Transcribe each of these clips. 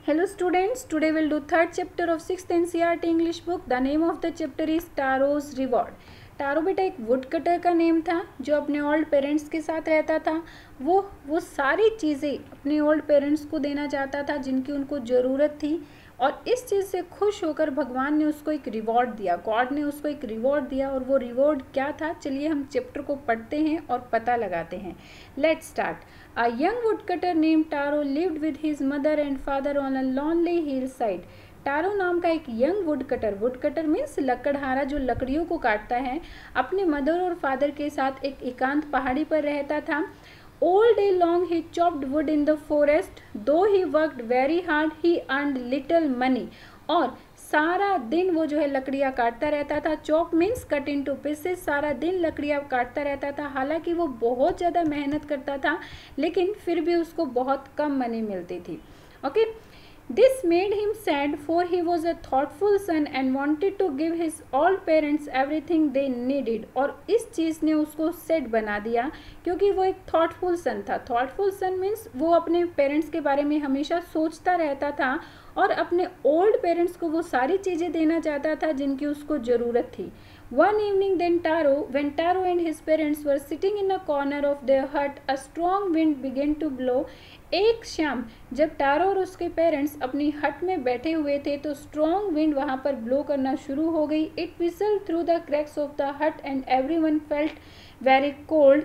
Hello students, today we'll do third chapter of 6th NCERT English book. The name of the chapter is Taro's Reward. Taro बेटा एक would cutter का name था जो अपने old parents के साथ रहता था। वो सारी चीज़ें अपने ओल्ड पेरेंट्स को देना चाहता था जिनकी उनको ज़रूरत थी, और इस चीज़ से खुश होकर भगवान ने उसको एक रिवॉर्ड दिया, गॉड ने उसको एक रिवॉर्ड दिया। और वो रिवॉर्ड क्या था, चलिए हम चैप्टर को पढ़ते हैं और पता लगाते हैं। Let's start. A young woodcutter name Taro lived with his mother and father on a lonely hillside. Taro नाम का एक यंग वुडकटर मीन्स लकड़हारा जो लकड़ियों को काटता है, अपने मदर और फादर के साथ एक एकांत पहाड़ी पर रहता था। All day long he chopped wood in the forest. Though he worked very hard, he earned little money. और सारा दिन वो जो है लकड़ियाँ काटता रहता था। Chop means cut into pieces. सारा दिन लकड़ियाँ काटता रहता था। हालांकि वो बहुत ज़्यादा मेहनत करता था, लेकिन फिर भी उसको बहुत कम मनी मिलती थी। Okay, This made him sad, for he was a thoughtful son and wanted to give his old parents everything they needed. और इस चीज़ ने उसको सैड बना दिया क्योंकि वो एक थॉटफुल सन था। थॉटफुल सन मीन्स वो अपने पेरेंट्स के बारे में हमेशा सोचता रहता था और अपने ओल्ड पेरेंट्स को वो सारी चीज़ें देना चाहता था जिनकी उसको ज़रूरत थी। One evening when Taro and his parents were sitting in a corner of their hut, a strong wind began to blow. एक शाम जब टारो और उसके पेरेंट्स अपनी हट में बैठे हुए थे तो स्ट्रॉन्ग विंड वहाँ पर ब्लो करना शुरू हो गई। It whistle through the cracks of the hut and everyone felt very cold.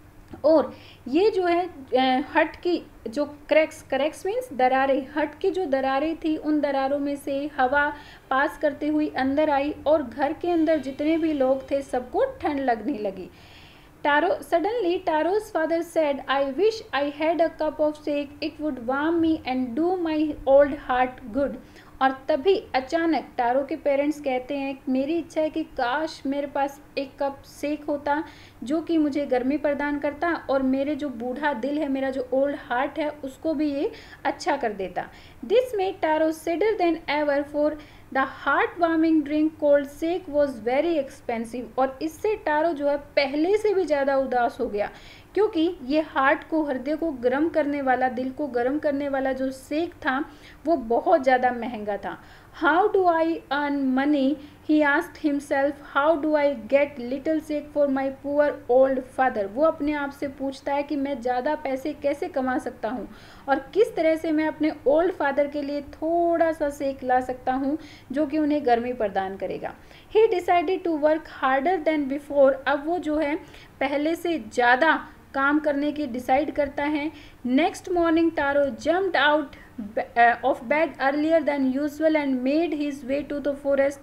और ये जो है हट की जो क्रैक्स मीन्स दरारें, हट की जो दरारें थी उन दरारों में से हवा पास करते हुई अंदर आई और घर के अंदर जितने भी लोग थे सबको ठंड लगने लगी। Suddenly Taro's father said, I wish I had a cup of shake. It would warm me and do my old heart good. और तभी अचानक टारो के पेरेंट्स कहते हैं, मेरी इच्छा है कि काश मेरे पास एक कप शेक होता जो कि मुझे गर्मी प्रदान करता और मेरे जो बूढ़ा दिल है, मेरा जो ओल्ड हार्ट है, उसको भी ये अच्छा कर देता। This made Taro sadder than ever, for the heart warming drink cold sake was very expensive. और इससे टारो जो है पहले से भी ज़्यादा उदास हो गया क्योंकि ये हार्ट को, हृदय को गर्म करने वाला, दिल को गर्म करने वाला जो शेक था वो बहुत ज़्यादा महंगा था। How do I earn money, he asked himself, how do I get little sake for my poor old father. वो अपने आप से पूछता है कि मैं ज़्यादा पैसे कैसे कमा सकता हूँ और किस तरह से मैं अपने ओल्ड फादर के लिए थोड़ा सा शेक ला सकता हूँ जो कि उन्हें गर्मी प्रदान करेगा। He decided to work harder than before. अब वो जो है पहले से ज़्यादा काम करने की डिसाइड करता है। Next morning Taro jumped out of bed earlier than usual and made his way to the forest.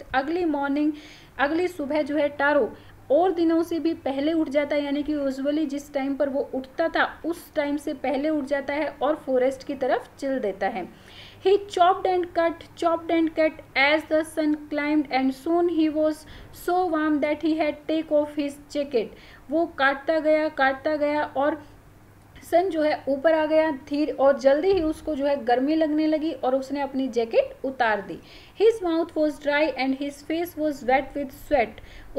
अगली सुबह जो है टारो और दिनों से भी पहले उठ जाता है, यानी कि यूजुअली जिस टाइम पर वो उठता था उस टाइम से पहले उठ जाता है और फॉरेस्ट की तरफ चल देता है। He chopped and cut as the sun climbed, and soon he was so warm that he had to take off his jacket. वो काटता गया और सन जो है ऊपर आ गया धीरे, और जल्दी ही उसको जो है गर्मी लगने लगी और उसने अपनी जैकेट उतार दी। His mouth was dry and his face was wet with sweat.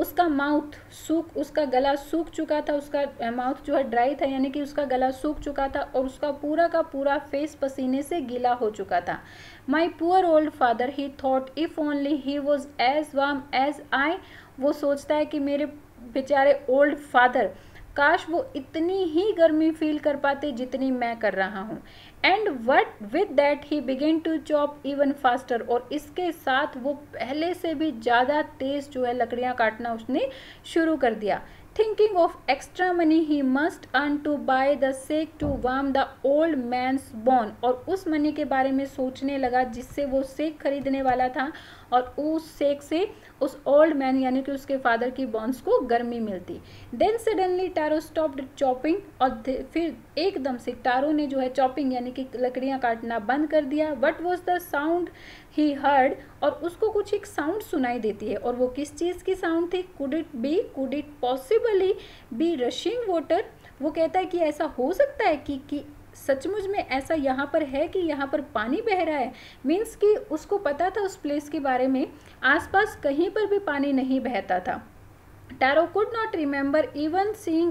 उसका गला सूख चुका था, उसका माउथ जो है ड्राई था यानी कि उसका गला सूख चुका था और उसका पूरा का पूरा फेस पसीने से गीला हो चुका था। My poor old father, he thought, if only he was as warm as I. वो सोचता है कि मेरे बेचारे ओल्ड फादर, काश वो इतनी ही गर्मी फील कर पाते जितनी मैं कर रहा हूँ। And what with that he began to chop even faster. और इसके साथ वो पहले से भी ज़्यादा तेज़ जो है लकड़ियाँ काटना उसने शुरू कर दिया। Thinking of extra money he must earn to buy the sake to warm the old man's bone. और उस मनी के बारे में सोचने लगा जिससे वो शेक खरीदने वाला था और उस शेक से उस ओल्ड मैन यानी कि उसके फादर की बोन्स को गर्मी मिलती। Then suddenly Taro stopped chopping. और फिर एकदम से टारो ने जो है चॉपिंग यानी कि लकड़ियाँ काटना बंद कर दिया। What was the sound he heard. और उसको कुछ एक साउंड सुनाई देती है, और वो किस चीज़ की साउंड थी? Could it possibly be rushing water. वो कहता है कि ऐसा हो सकता है कि सचमुच में ऐसा यहाँ पर है कि यहाँ पर पानी बह रहा है। मीन्स कि उसको पता था उस प्लेस के बारे में, आसपास कहीं पर भी पानी नहीं बहता था। Taro could not remember even seeing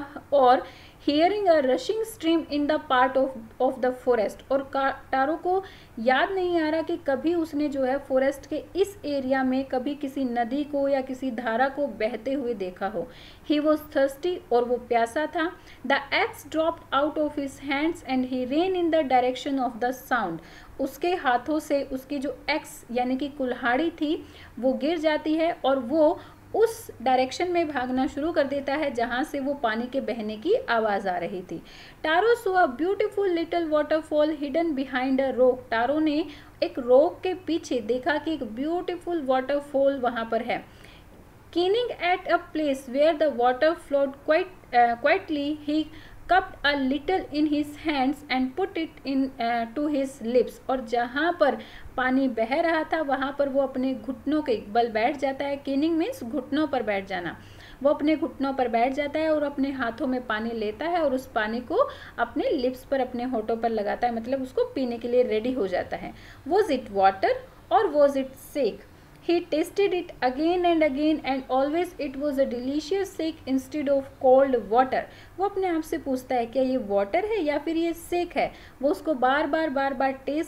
or hearing a rushing stream in the part of the forest. और टारो को याद नहीं आ रहा कि कभी उसने जो है फॉरेस्ट के इस एरिया में कभी किसी नदी को या किसी धारा को बहते हुए देखा हो. He was thirsty और वो प्यासा था. The axe dropped out of his hands and he ran in the direction of the sound. उसके हाथों से उसकी जो एक्स यानी कि कुल्हाड़ी थी वो गिर जाती है और वो उस डायरेक्शन में भागना शुरू कर देता है जहां से वो पानी के बहने की आवाज़ आ रही थी. Taro saw a beautiful little waterfall hidden behind a rock. Taro ने एक रॉक के पीछे देखा कि एक ब्यूटीफुल वाटरफॉल वहां पर है. Keening at a place where the water flowed quietly, he cupped a little in his hands and put it in to his lips. और जहाँ पर पानी बह रहा था वहाँ पर वो अपने घुटनों के बल बैठ जाता है. कीनिंग मीन्स घुटनों पर बैठ जाना. वो अपने घुटनों पर बैठ जाता है और अपने हाथों में पानी लेता है और उस पानी को अपने लिप्स पर अपने होठों पर लगाता है, मतलब उसको पीने के लिए रेडी हो जाता है. Was it water or was it sake? He tasted it again and again and always it was a delicious shake instead of cold water. वो अपने आप से पूछता है क्या ये वाटर है या फिर ये सेक है. वो उसको बार बार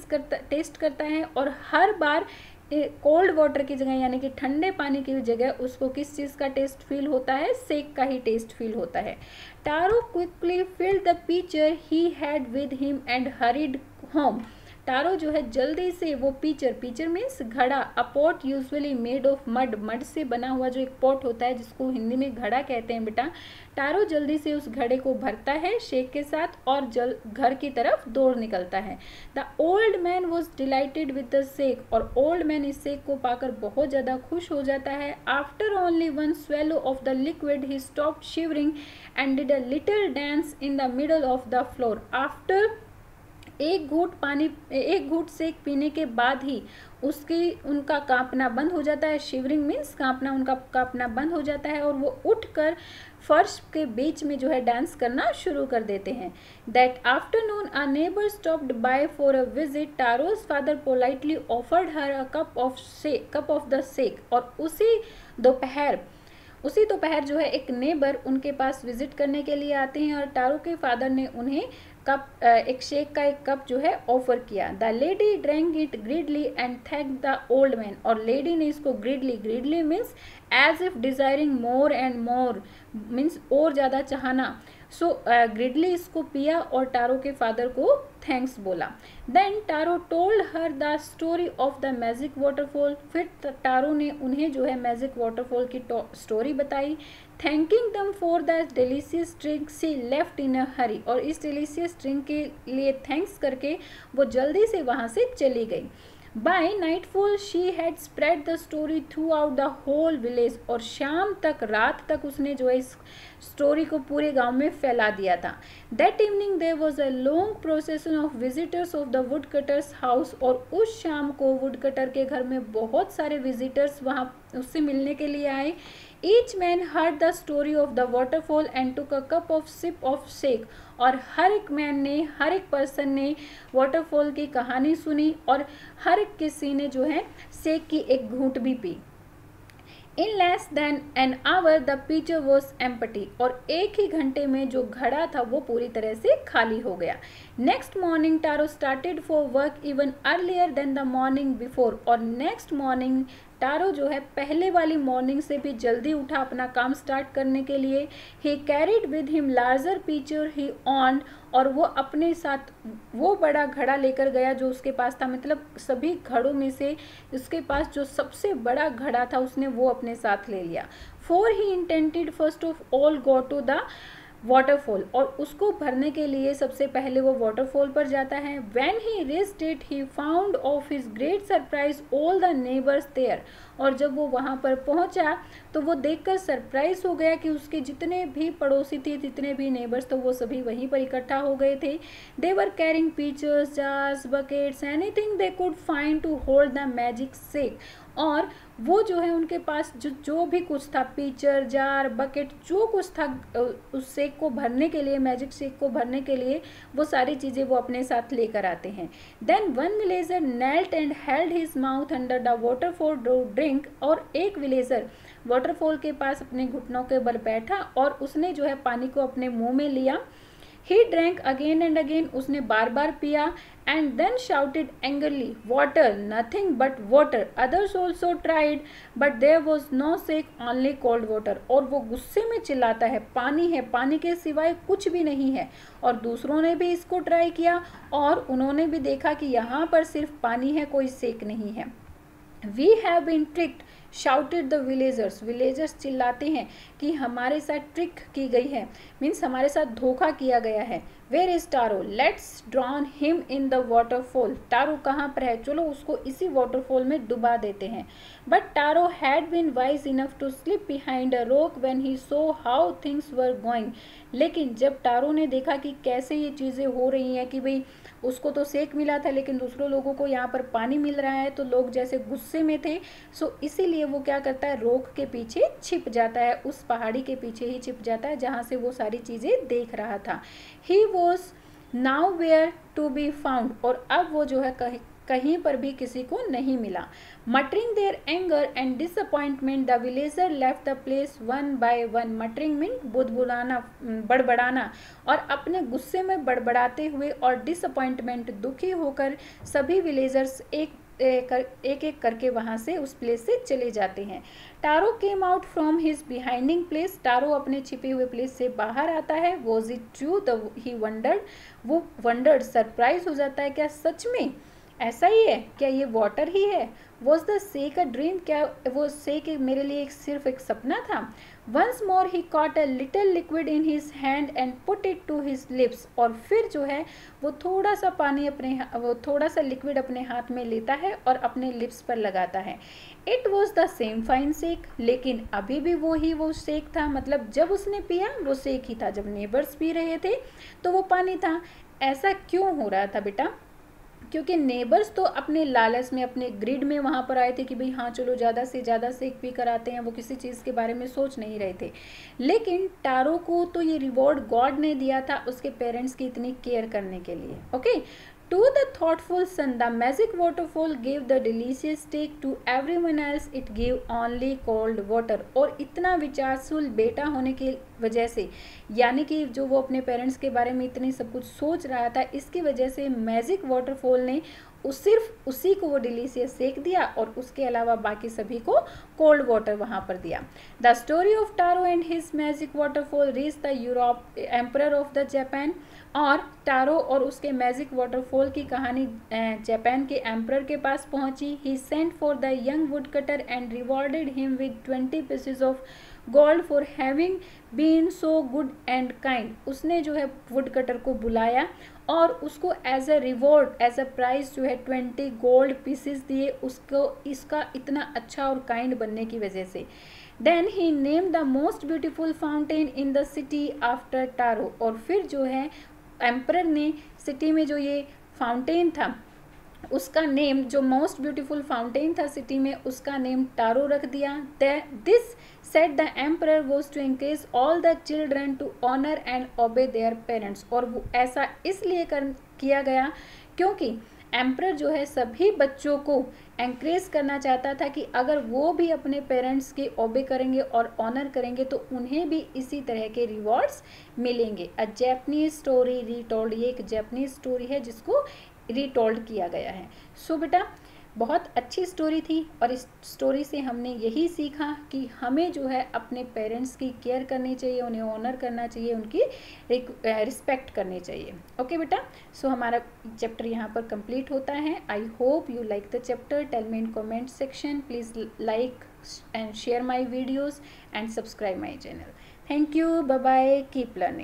टेस्ट करता है और हर बार कोल्ड वाटर की जगह यानी कि ठंडे पानी की जगह उसको किस चीज़ का टेस्ट फील होता है? सेक का ही टेस्ट फील होता है. Taro quickly filled the pitcher he had with him and hurried home. Taro जो है जल्दी से वो पीचर मीन्स घड़ा, a pot usually made of mud से बना हुआ जो एक पॉट होता है जिसको हिंदी में घड़ा कहते हैं बेटा. टारो जल्दी से उस घड़े को भरता है शेक के साथ और घर की तरफ दौड़ निकलता है. The old man was delighted with the sake. और ओल्ड मैन इस शेक को पाकर बहुत ज़्यादा खुश हो जाता है. After only one swallow of the liquid he stopped shivering and did a little dance in the middle of the floor. After एक घूंट सेक पीने के बाद ही उनका कांपना बंद हो जाता है. शिवरिंग मीन्स कांपना, उनका कांपना बंद हो जाता है और वो उठकर फर्श के बीच में जो है डांस करना शुरू कर देते हैं. That afternoon a neighbour stopped by for a visit. Taro's father politely offered her a cup of the sake. और उसी दोपहर जो है एक नेबर उनके पास विजिट करने के लिए आते हैं और टारो के फादर ने उन्हें एक शेक का एक कप जो है ऑफर किया. The lady drank it greedily and thank the old man. और लेडी ने इसको greedily means as if desiring more and more means और ज़्यादा चाहना. सो ग्रीडली इसको पिया और टारो के फादर को थैंक्स बोला. Then Taro told her the story of the magic waterfall. फिर टारो ने उन्हें जो है मैजिक वाटरफॉल की स्टोरी बताई. Thanking them for the delicious drink she left in a hurry. और इस डिलीशियस ड्रिंक के लिए थैंक्स करके वो जल्दी से वहाँ से चली गई. By nightfall she had spread the story throughout the whole village. और शाम तक, रात तक उसने जो है इस स्टोरी को पूरे गांव में फैला दिया था. That evening there was a long procession of visitors of the woodcutter's house. और उस शाम को वुड कटर के घर में बहुत सारे विजिटर्स वहाँ उससे मिलने के लिए आए. Each man heard the story of the waterfall and took a cup of sip of sake. और हर एक पर्सन ने वाटरफॉल की कहानी सुनी और हर एक किसी ने जो है शेक की एक घूंट भी पी. In less than an hour the pitcher was empty. और एक ही घंटे में जो घड़ा था वो पूरी तरह से खाली हो गया. Next morning Taro started for work even earlier than the morning before. और नेक्स्ट मॉर्निंग टारो जो है पहले वाली मॉर्निंग से भी जल्दी उठा अपना काम स्टार्ट करने के लिए. He carried with him larger pitcher he on. और वो अपने साथ वो बड़ा घड़ा लेकर गया जो उसके पास था, मतलब सभी घड़ों में से उसके पास जो सबसे बड़ा घड़ा था उसने वो अपने साथ ले लिया. For he intended first of all go to the waterfall. और उसको भरने के लिए सबसे पहले वो वाटरफॉल पर जाता है. When he reached it he found of his great surprise all the neighbours there. और जब वो वहाँ पर पहुँचा तो वो देखकर सरप्राइज हो गया कि उसके जितने भी पड़ोसी थे, जितने भी नेबर्स, तो वो सभी वहीं पर इकट्ठा हो गए थे. They were carrying pitchers, jars, buckets, anything they could find to hold the magic sake. और वो जो है उनके पास जो भी कुछ था, पिचर, जार, बकेट, जो कुछ था उस शेक को भरने के लिए, मैजिक शेक को भरने के लिए, वो सारी चीज़ें वो अपने साथ लेकर आते हैं। Then one villager knelt and held his mouth under the waterfall to drink, और एक विलेजर वाटरफॉल के पास अपने घुटनों के बल बैठा और उसने जो है पानी को अपने मुंह में लिया। He drank again and again, उसने बार बार पिया, and then shouted angrily, water, nothing but water. Others also tried, but there was no shake, only cold water. और वो गुस्से में चिल्लाता है, पानी है, पानी के सिवाय कुछ भी नहीं है। और दूसरों ने भी इसको ट्राई किया और उन्होंने भी देखा कि यहाँ पर सिर्फ पानी है, कोई शेक नहीं है। We have been tricked, shouted the villagers, villagers चिल्लाते हैं कि हमारे साथ ट्रिक की गई है, मीन्स हमारे साथ धोखा किया गया है। Where is Taro, let's drown him in the waterfall, Taro कहाँ पर है, चलो उसको इसी वाटरफॉल में डुबा देते हैं। But Taro had been wise enough to slip behind a rock when he saw how things were going, लेकिन जब टारो ने देखा कि कैसे ये चीज़ें हो रही हैं, कि भाई उसको तो सेक मिला था लेकिन दूसरों लोगों को यहाँ पर पानी मिल रहा है, तो लोग जैसे गुस्से में थे, सो इसीलिए वो क्या करता है, रॉक के पीछे छिप जाता है, उस पहाड़ी के पीछे ही छिप जाता है जहाँ से वो सारी चीज़ें देख रहा था। He was nowhere to be found, और अब वो जो है कहीं पर भी किसी को नहीं मिला। Muttering their anger and disappointment the villager left the place one by one, muttering mean बुदबुदाना, बड़बड़ाना, और अपने गुस्से में बड़बड़ाते हुए और डिसअपॉइंटमेंट, दुखी होकर सभी विलेजर्स एक एक करके वहाँ से उस प्लेस से चले जाते हैं। Taro came out from his behinding place, Taro अपने छिपे हुए प्लेस से बाहर आता है। Was it true, he wondered, वो वंडर्ड, सरप्राइज हो जाता है, क्या सच में ऐसा ही है, क्या ये वाटर ही है। Was the sake a dream, क्या वो शेक मेरे लिए सिर्फ एक सपना था। Once more he caught a little liquid in his hand and put it to his lips, और फिर जो है वो थोड़ा सा पानी वो थोड़ा सा लिक्विड अपने हाथ में लेता है और अपने लिप्स पर लगाता है। It was the same fine sake, लेकिन अभी भी वो शेक था, मतलब जब उसने पिया वो शेक ही था, जब नेबर्स पी रहे थे तो वो पानी था। ऐसा क्यों हो रहा था बेटा, क्योंकि नेबर्स तो अपने लालच में, अपने ग्रिड में वहाँ पर आए थे कि भाई हाँ चलो ज़्यादा से ज़्यादा शेक पी कर आते हैं, वो किसी चीज़ के बारे में सोच नहीं रहे थे। लेकिन टारो को तो ये रिवॉर्ड गॉड ने दिया था उसके पेरेंट्स की इतनी केयर करने के लिए। Okay, To the thoughtful son, the magic waterfall gave the delicious steak. To everyone else, it gave only cold water. और इतना विचारशूल बेटा होने की वजह से, यानी कि जो वो अपने पेरेंट्स के बारे में इतनी सब कुछ सोच रहा था, इसकी वजह से मैजिक वाटरफॉल ने सिर्फ उसी को वो डिलीशियस शेक दिया और उसके अलावा बाकी सभी को कोल्ड वाटर वहाँ पर दिया। The story of Taro and his magic waterfall reach the Europe emperor of the Japan, और टारो और उसके मैजिक वाटरफॉल की कहानी जापान के एम्परर के पास पहुंची। He sent for the young wood cutter and rewarded him with 20 pieces of gold for having been so good and kind. उसने जो है वुड कटर को बुलाया और उसको as a reward, as a prize जो है 20 गोल्ड पीसेस दिए उसको, इसका इतना अच्छा और काइंड बनने की वजह से। Then he named the most beautiful fountain in the city after Taro, और फिर जो है एम्परर ने सिटी में जो ये फाउंटेन था उसका नेम, जो मोस्ट ब्यूटीफुल फाउंटेन था सिटी में, उसका नेम टारो रख दिया। This set the emperor was to encourage all the children to honour and obey their parents, और वो ऐसा इसलिए किया गया क्योंकि एम्परर जो है सभी बच्चों को एनकरेज करना चाहता था कि अगर वो भी अपने पेरेंट्स के ओबे करेंगे और ऑनर करेंगे तो उन्हें भी इसी तरह के रिवॉर्ड्स मिलेंगे। अ जैपनीज स्टोरी रीटोल्ड, ये एक जैपनीज स्टोरी है जिसको रीटोल्ड किया गया है। सो बेटा बहुत अच्छी स्टोरी थी और इस स्टोरी से हमने यही सीखा कि हमें जो है अपने पेरेंट्स की केयर करनी चाहिए, उन्हें ऑनर करना चाहिए, उनकी रिस्पेक्ट करनी चाहिए। ओके बेटा, सो हमारा चैप्टर यहाँ पर कंप्लीट होता है। I hope you like the chapter. Tell me in comment section, please like and share my videos and subscribe my channel. Thank you, bye bye, keep learning.